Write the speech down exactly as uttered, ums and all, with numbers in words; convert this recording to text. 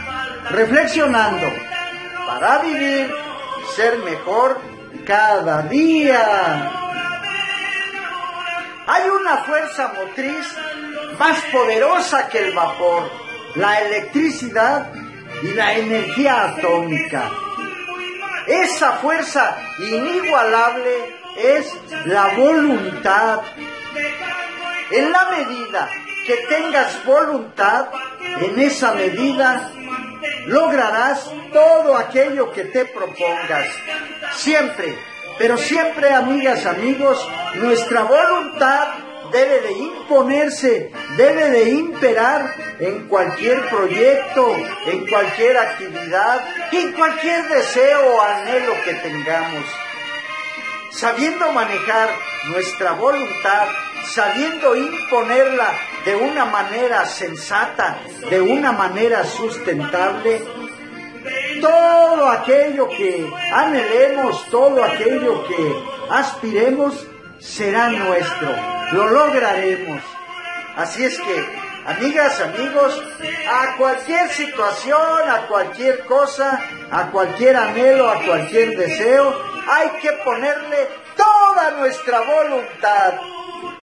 reflexionando para vivir y ser mejor cada día. Hay una fuerza motriz más poderosa que el vapor, la electricidad y la energía atómica. Esa fuerza inigualable es la voluntad. En la medida que tengas voluntad, en esa medida lograrás todo aquello que te propongas. Siempre, pero siempre, amigas, amigos, nuestra voluntad debe de imponerse, debe de imperar en cualquier proyecto, en cualquier actividad, en cualquier deseo o anhelo que tengamos. Sabiendo manejar nuestra voluntad, sabiendo imponerla de una manera sensata, de una manera sustentable, todo aquello que anhelemos, todo aquello que aspiremos, será nuestro, lo lograremos. Así es que, amigas, amigos, a cualquier situación, a cualquier cosa, a cualquier anhelo, a cualquier deseo, hay que ponerle toda nuestra voluntad.